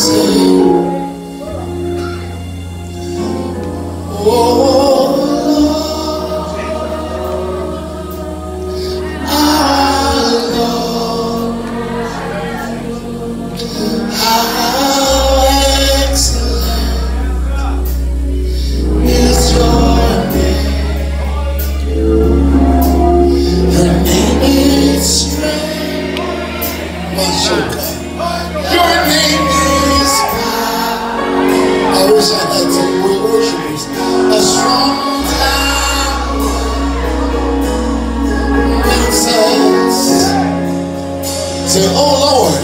Say, oh Lord,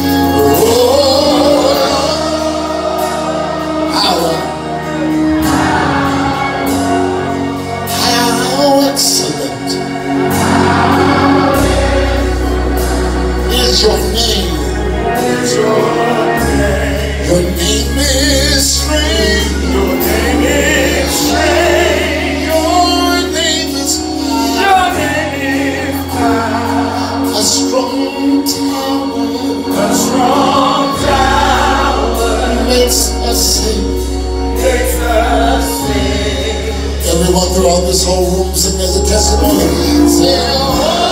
how excellent is your name. Your name is strength. Your name is strength. Your name is power. A strong tower. A strong tower makes us sing. Makes us sing. Everyone throughout this whole room sing as a testimony. Say, oh.